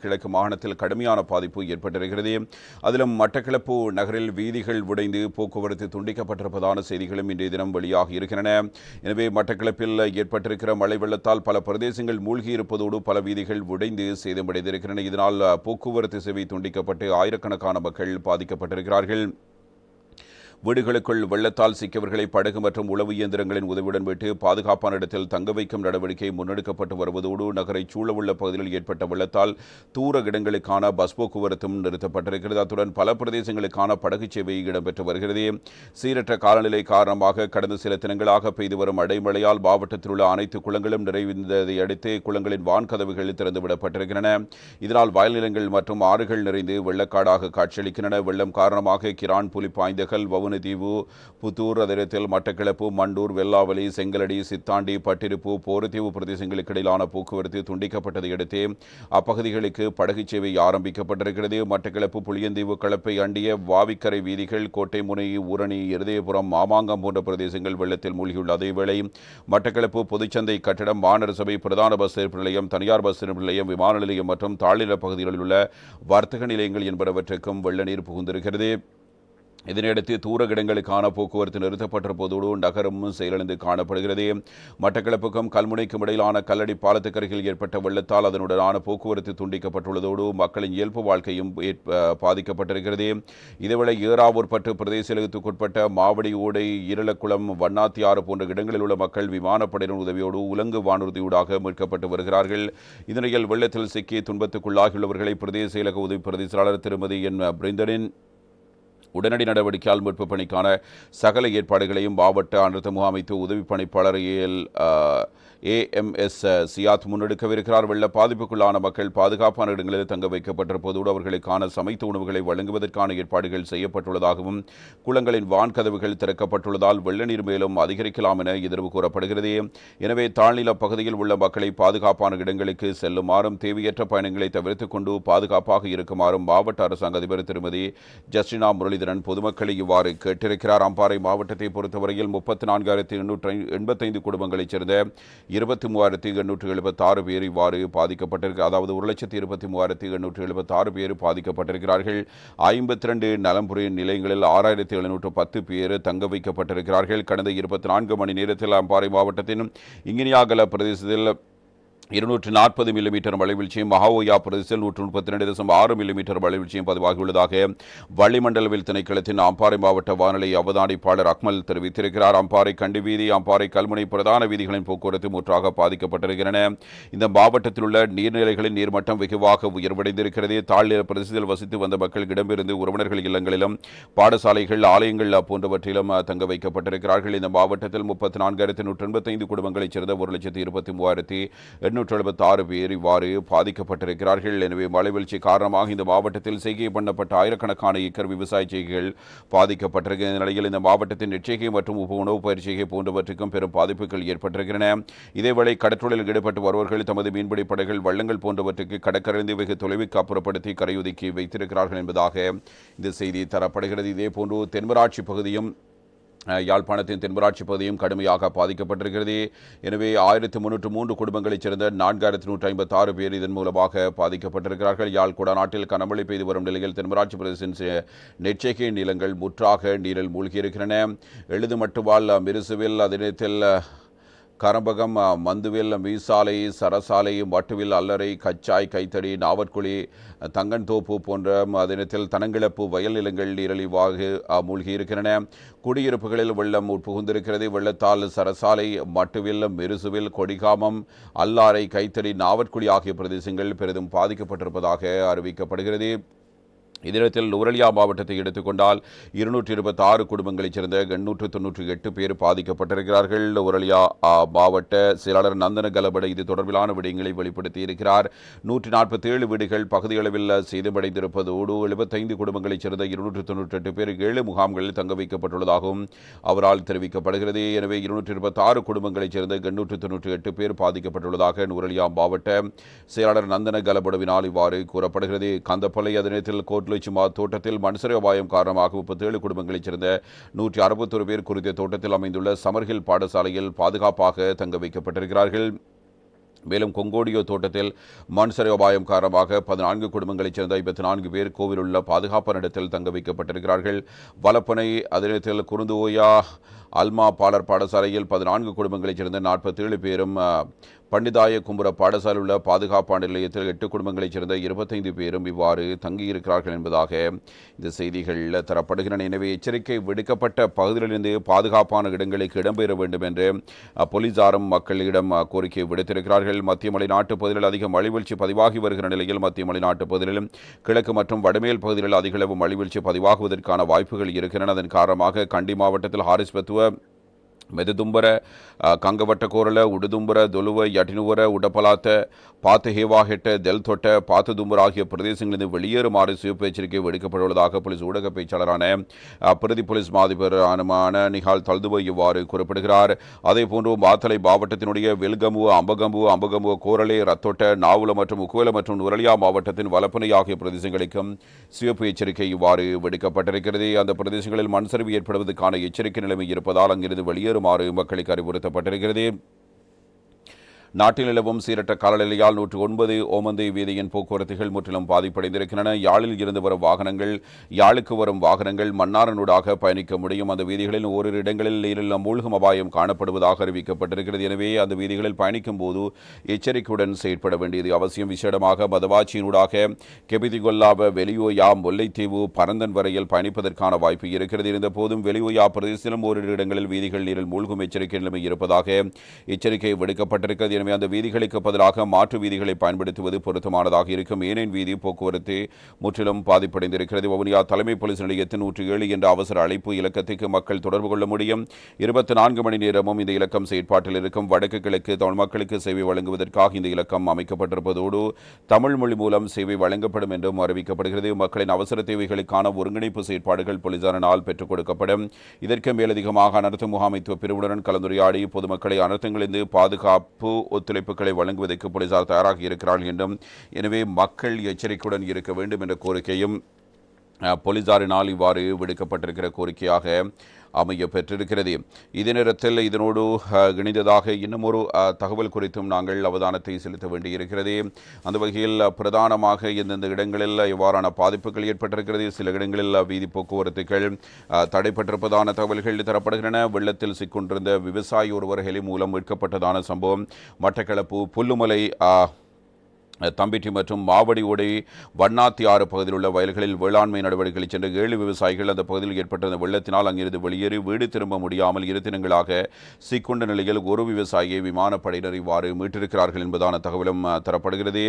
கிழக்கு மாகாணத்தில் கடுமையான பாதிப்பு ஏற்பட்டிருக்கிறது. அதிலும் மட்டக்களப்பு நகரில் வீதிகள் உடைந்து போக்குவரத்து துண்டிக்கப்பட்டிருப்பதான செய்திகளும் இன்றைய தினம் வெளியாகி இருக்கின்றன. எனவே மட்டக்களப்பில் ஏற்பட்டிருக்கிற மழை வெள்ளத்தால் பல பிரதேசங்கள் மூழ்கியிருப்பதோடு பல வீதிகள் உடைந்து சேதமடைந்திருக்கின்றன. இதனால் போக்குவரத்து சேவை துண்டிக்கப்பட்டு ஆயிரக்கணக்கான மக்கள் பாதிக்கப்பட்டிருக்கிறார்கள். வீடுகளுக்குள் வெள்ளத்தால் சிக்கியவர்களை படகு மற்றும் உளவு இயந்திரங்களின் உதவியுடன் விட்டு பாதுகாப்பான இடத்தில் தங்க வைக்கும் நடவடிக்கை முன்னெடுக்கப்பட்டு வருவதோடு நகரை சூழவுள்ள பகுதியில் ஏற்பட்ட வெள்ளத்தால் தூர இடங்களுக்கான பஸ் போக்குவரத்தும் நிறுத்தப்பட்டிருக்கிறது. அத்துடன் பல பிரதேசங்களுக்கான படகு சேவை இடம்பெற்று வருகிறது. சீரற்ற காலநிலை காரணமாக கடந்த சில தினங்களாக பெய்து வரும் அடைமழையால் மாவட்டத்தில் உள்ள அனைத்து குளங்களும் நிறைவடைந்ததை அடுத்து குளங்களின் வான்கதவுகள் திறந்துவிடப்பட்டிருக்கின்றன. இதனால் வயல்நிலங்கள் மற்றும் ஆறுகள் நிறைந்து வெள்ளக்காடாக காட்சியளிக்கின்றன. வெள்ளம் காரணமாக கிரான், புலிப்பாய்ந்தகல், தீவு, புத்தூர், அதிரத்தில் மட்டக்களப்பு, மண்டூர், வெல்லாவலி, செங்கலடி, சித்தாண்டி, பட்டிருப்பு, போரத்தீவு பிரதேசங்களுக்கு இடையிலான போக்குவரத்து துண்டிக்கப்பட்டதை அடுத்து அப்பகுதிகளுக்கு படகு சேவை ஆரம்பிக்கப்பட்டிருக்கிறது. மட்டக்களப்பு, புளியந்தீவு, களப்பை அண்டிய வாவிக்கரை வீதிகள், கோட்டை முனை, ஊரணி, இருதயபுரம், மாமாங்கம் போன்ற பிரதேசங்கள் வெள்ளத்தில் மூழ்கியுள்ள அதேவேளை மட்டக்களப்பு பொதுச்சந்தை கட்டடம், மாநகர சபை பிரதான பஸ் நிலையம், தனியார் பஸ் நிலையம், விமான நிலையம் மற்றும் தாழ்நில பகுதிகளில் உள்ள வர்த்தக நிலையங்கள் என்பனவற்றுக்கும் வெள்ள நீர் புகுந்திருக்கிறது. இதனையடுத்து தூர இடங்களுக்கான போக்குவரத்து நிறுத்தப்பட்டிருப்பதோடு நகரம் செயலிழந்து காணப்படுகிறது. மட்டக்களப்புக்கும் கல்முனைக்கும் இடையிலான கல்லடி பாலத்துக்கு அருகில் ஏற்பட்ட வெள்ளத்தால் அதனுடனான போக்குவரத்து துண்டிக்கப்பட்டுள்ளதோடு மக்களின் இயல்பு வாழ்க்கையும் பாதிக்கப்பட்டிருக்கிறது. இதேவேளை ஏறாவூர் பட்டு பிரதேசத்துக்குட்பட்ட மாவடி, ஓடை, ஈரலக்குளம், வண்ணாத்தி ஆறு போன்ற இடங்களில் உள்ள மக்கள் விமானப்படையினர் உதவியோடு உலங்கு வானூர்தியூடாக மீட்கப்பட்டு வருகிறார்கள். இதனிடையில் வெள்ளத்தில் சிக்கி துன்பத்துக்குள்ளாகியுள்ளவர்களை பிரதேச செயலக உதவி பிரதேசலாளர் திருமதி என் பிரிந்தனின் உடனடி நடவடிக்கையால் மீட்பு பணிக்கான சகல ஏற்பாடுகளையும் மாவட்ட அனர்த்த முகாமைத்து உதவி பணிப்பாளர் AMS சியாத் முன்னெடுக்கவிருக்கிறார். வெள்ள பாதிப்புக்குள்ளான மக்கள் பாதுகாப்பான இடங்களில் தங்க வைக்கப்பட்டிருப்பதோடு அவர்களுக்கான சமைத்த உணவுகளை வழங்குவதற்கான ஏற்பாடுகள் செய்யப்பட்டுள்ளதாகவும் குளங்களின் வான்கதவுகள் திறக்கப்பட்டுள்ளதால் வெள்ள நீர் மேலும் அதிகரிக்கலாம் என எதிர்வு கூறப்படுகிறது. எனவே தாழ்நில பகுதியில் உள்ள மக்களை பாதுகாப்பான இடங்களுக்கு செல்லுமாறும் தேவையற்ற பயணங்களை தவிர்த்துக் கொண்டு பாதுகாப்பாக இருக்குமாறும் மாவட்ட அரசாங்க அதிபர் திருமதி ஜஸ்டினா முரளிதரன் பொதுமக்களை இவ்வாறு கேட்டிருக்கிறார். அம்பாறை மாவட்டத்தை பொறுத்தவரையில் 34,885 குடும்பங்களைச் சேர்ந்த 23,876 பேர் இவ்வாறு பாதிக்கப்பட்டிருக்கிறார். அதாவது 1,23,876 பேர் பாதிக்கப்பட்டிருக்கிறார்கள். 52 நலம்புரி நிலையங்களில் 6,710 பேர் தங்க வைக்கப்பட்டிருக்கிறார்கள். கடந்த 24 மணி நேரத்தில் அம்பாறை மாவட்டத்தின் இங்கினியாகல பிரதேசத்தில் 240 மில்லிமீட்டர் மழைவீழ்ச்சியும், மகாஓயா பிரதேசத்தில் 132.6 மில்லிமீட்டர் மழைவீழ்ச்சியும் பதிவாகியுள்ளதாக வளிமண்டலவியல் திணைக்களத்தின் அம்பாறை மாவட்ட வானிலை அவதானிப்பாளர் அக்மல் தெரிவித்திருக்கிறார். அம்பாறை கண்டி வீதி, அம்பாறை கல்முனை பிரதான வீதிகளின் போக்குவரத்து முற்றாக பாதிக்கப்பட்டிருக்கின்றன. இந்த மாவட்டத்தில் உள்ள நீர்நிலைகளின் நீர்மட்டம் வெகுவாக உயர்வடைந்திருக்கிறது. தாழ்நில பிரதேசத்தில் வசித்து வந்த மக்கள் இடம்பெயர்ந்து உறவினர்கள் இல்லங்களிலும் பாடசாலைகள், ஆலயங்கள் போன்றவற்றிலும் தங்க வைக்கப்பட்டிருக்கிறார்கள். இந்த மாவட்டத்தில் 34,185 குடும்பங்களைச் சேர்ந்த 1,23,876 பேர் இவ்வாறு பாதிக்கப்பட்டிருக்கிறார்கள். எனவே மழைவீழ்ச்சி காரணமாக இந்த மாவட்டத்தில் செய்கை பண்ணப்பட்ட ஆயிரக்கணக்கான ஏக்கர் விவசாய செய்கைகள் பாதிக்கப்பட்டிருக்கிற நிலையில் இந்த மாவட்டத்தின் எச்சரிக்கை மற்றும் உணவு பயிர் செய்கை போன்றவற்றுக்கும் பெரும் பாதிப்புகள் ஏற்பட்டிருக்கின்றன. இதேவேளை கடற்றொழிலில் ஈடுபட்டு வருவர்கள் தமது மீன்பிடி படைகள், வள்ளங்கள் போன்றவற்றுக்கு கடற்கரைந்து வெகு தொலைவுக்கு அப்புறப்படுத்தி கரையொதுக்கி வைத்திருக்கிறார்கள் என்பதாக இந்த செய்தி தரப்படுகிறது. இதேபோன்று தென்மராட்சி பகுதியும் யாழ்ப்பாணத்தின் தென்மராட்சி பகுதியும் கடுமையாக பாதிக்கப்பட்டிருக்கிறது. எனவே 1,303 குடும்பங்களைச் சேர்ந்த 4,156 பேர் இதன் மூலமாக பாதிக்கப்பட்டிருக்கிறார்கள். யாழ் குடாநாட்டில் கனமழை பெய்து வரும் நிலையில் தென்மராட்சி பிரதேசத்தின் நெற்செய்கை நிலங்கள் முற்றாக நீரில் மூழ்கியிருக்கின்றன. எழுதுமட்டுவால், மிருசுவில், அதினத்தில் கரம்பகம், மந்துவில், மீசாலை, சரசாலை, வட்டுவில், அல்லறை, கச்சாய், கைத்தடி, நாவற்குழி, தங்கன்தோப்பு போன்ற அதினத்தில் தனங்கிழப்பு வயல் நிலங்கள் நீரழிவாக மூழ்கியிருக்கின்றன. குடியிருப்புகளில் வெள்ளம் புகுந்திருக்கிறது. வெள்ளத்தால் சரசாலை, மட்டுவில், மிருசுவில், கொடிகாமம், அல்லாரை, கைத்தடி, நாவற்குழி ஆகிய பிரதேசங்கள் பெரிதும் பாதிக்கப்பட்டிருப்பதாக அறிவிக்கப்படுகிறது. இதனத்தில் நுவரெலியா மாவட்டத்தை எடுத்துக்கொண்டால் 226 குடும்பங்களைச் சேர்ந்த 898 பேர் பாதிக்கப்பட்டிருக்கிறார்கள். நுவரெலியா மாவட்ட செயலாளர் நந்தன கலபட இது தொடர்பிலான விடயங்களை வெளிப்படுத்தியிருக்கிறார். 147 வீடுகள் பகுதியளவில் சேதமடைந்திருப்பதோடு 75 குடும்பங்களைச் சேர்ந்த 298 பேர் 7 முகாம்களில் தங்க வைக்கப்பட்டுள்ளதாகவும் அவரால் தெரிவிக்கப்படுகிறது. எனவே 226 குடும்பங்களைச் சேர்ந்த 898 பேர் பாதிக்கப்பட்டுள்ளதாக நுவரெலியா மாவட்ட செயலாளர் நந்தன கலபடவினால் இவ்வாறு கூறப்படுகிறது. கந்தப்பளை அதினத்தில் கோட்ல தோட்டத்தில் மண்சரிவு அபாயம் காரணமாக 37 குடும்பங்களைச் சேர்ந்த 161 பேர் குறித்த தோட்டத்தில் அமைந்துள்ள சமர்ஹில் பாடசாலையில் பாதுகாப்பாக தங்க வைக்கப்பட்டிருக்கிறார்கள். மேலும் கொங்கோடியோ தோட்டத்தில் மண் சரிவு அபாயம் காரணமாக 14 குடும்பங்களைச் சேர்ந்த 54 பேர் கோவில் உள்ள பாதுகாப்பான இடத்தில் தங்க வைக்கப்பட்டிருக்கிறார்கள். வலப்பனை அதிரத்தில் குருந்துவோயா அல்மா பாலர் பாடசாலையில் 14 குடும்பங்களைச் சேர்ந்த 47 பேரும், பண்டிதாய கும்புர பாடசாலை உள்ள பாதுகாப்பான நிலையத்தில் 8 குடும்பங்களைச் சேர்ந்த 25 பேரும் இவ்வாறு தங்கியிருக்கிறார்கள் என்பதாக இந்த செய்திகள் தரப்படுகின்றன. எனவே எச்சரிக்கை விடுக்கப்பட்ட பகுதிகளிலிருந்து பாதுகாப்பான இடங்களுக்கு இடம்பெற வேண்டும் என்று போலீசாரும் மக்களிடம் கோரிக்கை விடுத்திருக்கிறார்கள். மத்திய மலைநாட்டு பகுதிகளில் அதிக மழைவீழ்ச்சி பதிவாகி வருகிற நிலையில் மத்திய மலைநாட்டு பகுதிகளிலும் கிழக்கு மற்றும் வடமேல் பகுதிகளில் அதிகளவு மழைவீழ்ச்சி பதிவாகுவதற்கான வாய்ப்புகள் இருக்கின்றன. அதன் காரணமாக கண்டி மாவட்டத்தில் ஹாரிஸ் பத்துவ மெதுதும்பர கங்கவட்ட கோரல உடுதும்பர தொலுவ யட்டினுவர உடப்பலாத்த பாத்து ஹேவா ஹெட்ட தெல் தொட்ட பாத்து தும்பர் ஆகிய பிரதேசங்களிலிருந்து வெளியேறுமாறு சிவப்பு எச்சரிக்கை விடுக்கப்பட்டுள்ளதாக போலீஸ் ஊடக பேச்சாளரான பிரதி போலீஸ் மாதிபரான நிகால் தல்துவ இவ்வாறு குறிப்பிடுகிறார். அதேபோன்று மாத்தளை மாவட்டத்தினுடைய வெல்கம்புவ அம்பகம்புவ கோரலே ரத்தொட்ட நாவுல மற்றும் உக்குவல மற்றும் நுரலியா மாவட்டத்தின் வலப்பனை ஆகிய பிரதேசங்களுக்கும் சிவப்பு எச்சரிக்கை இவ்வாறு விடுக்கப்பட்டிருக்கிறது. அந்த பிரதேசங்களில் மண் சரிவு ஏற்படுவதற்கான எச்சரிக்கை நிலைமை இருப்பதால் அங்கிருந்து வெளியேறுமாறு மக்களுக்கு அறிவுறுத்தப்பட்டிருக்கிறது. நாட்டில் நிலவும் சீரற்ற காலநிலையால் 109 ஓமந்தை வீதியின் போக்குவரத்துகள் முற்றிலும் பாதிப்படைந்திருக்கின்றன. யாழில் இருந்து வரும் வாகனங்கள், யாழுக்கு வரும் வாகனங்கள் மன்னாரனூடாக பயணிக்க முடியும். அந்த வீதிகளில் ஓரிரு இடங்களில் நீரில் மூழ்கும் அபாயம் காணப்படுவதாக அறிவிக்கப்பட்டிருக்கிறது. எனவே அந்த வீதிகளில் பயணிக்கும் போது எச்சரிக்கையுடன் செயற்பட வேண்டியது அவசியம். விசேடமாக மதவாச்சியினூடாக கெபிதிகொல்லாவ வெளியோயா முல்லைத்தீவு பரந்தன் வரையில் பயணிப்பதற்கான வாய்ப்பு இருக்கிறது. இருந்த போதும் வெளியோயா பிரதேசத்திலும் ஓரிரு இடங்களில் வீதிகள் நீரில் மூழ்கும் எச்சரிக்கை நிலைமை இருப்பதாக எச்சரிக்கை விடுக்கப்பட்டிருக்கிறது. எனவே அந்த வீதிகளுக்கு பதிலாக மாற்று வீதிகளை பயன்படுத்துவது பொருத்தமானதாக இருக்கும். ஏனென் வீதி போக்குவரத்து முற்றிலும் பாதிப்படைந்திருக்கிறது. வவுனியா தலைமை போலீஸ் நிலையத்தின் 107 என்ற அவசர அழைப்பு இலக்கத்துக்கு மக்கள் தொடர்பு கொள்ள முடியும். 24 மணி நேரமும் இந்த இலக்கம் செயற்பாட்டில் இருக்கும். வடக்கு கிழக்கு தமிழ் மக்களுக்கு சேவை வழங்குவதற்காக இந்த இலக்கம் அமைக்கப்பட்டிருப்பதோடு தமிழ் மொழி மூலம் சேவை வழங்கப்படும் என்றும் அறிவிக்கப்படுகிறது. மக்களின் அவசர தேவைகளுக்கான ஒருங்கிணைப்பு செயற்பாடுகள் போலீசாரினால் பெற்றுக் கொடுக்கப்படும். இதற்கு மேலதிகமாக அனர்த்த முகாமைத்துவ பிரிவுடன் கலந்துரையாடி பொதுமக்களை அனர்த்தங்களிலிருந்து பாதுகாப்பு ஒத்துழைப்புகளை வழங்குவதற்கு போலீசார் தயாராக இருக்கிறார்கள் என்றும், எனவே மக்கள் எச்சரிக்கையுடன் இருக்க வேண்டும் என்ற கோரிக்கையும் போலீசாரினால் இவ்வாறு விடுக்கப்பட்டிருக்கிற கோரிக்கையாக அமைய பெற்றிருக்கிறது. இதே நேரத்தில் இதனோடு இணைந்ததாக இன்னும் ஒரு தகவல் குறித்தும் நாங்கள் அவதானத்தை செலுத்த வேண்டியிருக்கிறது. அந்த வகையில் பிரதானமாக எந்தெந்த இடங்களில் இவ்வாறான பாதிப்புகள் ஏற்பட்டிருக்கிறது, சில இடங்களில் வீதி போக்குவரத்துகள் தடைப்பட்டிருப்பதான தகவல்கள் தரப்படுகின்றன. வெள்ளத்தில் சிக்கொண்டிருந்த விவசாயி ஒருவர் ஹெலி மூலம் மீட்கப்பட்டதான சம்பவம் மட்டக்களப்பு புல்லுமலை தம்பிட்டி மற்றும் மாவடி ஓடை வண்ணாத்தி ஆறு பகுதியில் உள்ள வயல்களில் வேளாண்மை நடவடிக்கைகளில் சென்ற 7 விவசாயிகள் அந்த பகுதியில் ஏற்பட்ட வெள்ளத்தினால் அங்கிருந்து வெளியேறி வீடு திரும்ப முடியாமல் 2 தினங்களாக சிக்கொண்ட நிலையில் ஒரு விவசாயியை விமானப்படையினர் இவ்வாறு மீட்டிருக்கிறார்கள் என்பதான தகவலும் தரப்படுகிறது.